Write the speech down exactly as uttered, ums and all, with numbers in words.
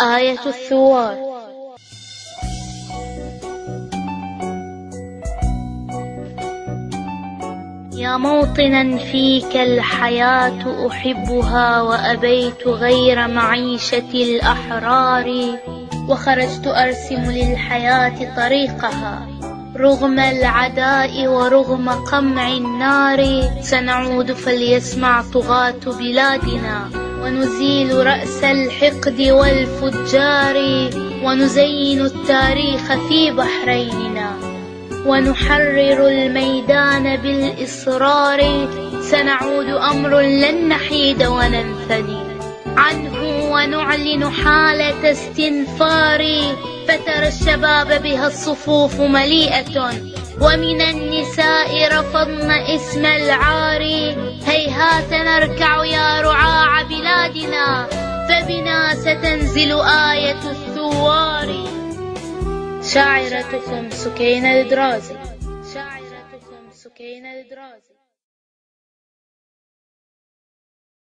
آية الثوار. يا موطنا فيك الحياة أحبها، وأبيت غير معيشة الأحرار، وخرجت أرسم للحياة طريقها رغم العداء ورغم قمع النار. سنعود فليسمع طغاة بلادنا، ونزيل رأس الحقد والفجار، ونزين التاريخ في بحريننا، ونحرر الميدان بالإصرار. سنعود أمر لن نحيد وننثني عنه، ونعلن حالة استنفار. فترى الشباب بها الصفوف مليئة، ومن النساء رفضن اسم العار. هيهات نركع يا رعاع بلادنا، فبنا ستنزل آية الثوار. شاعرتكم سكينة الدرازي. شاعرتكم سكينة الدرازي.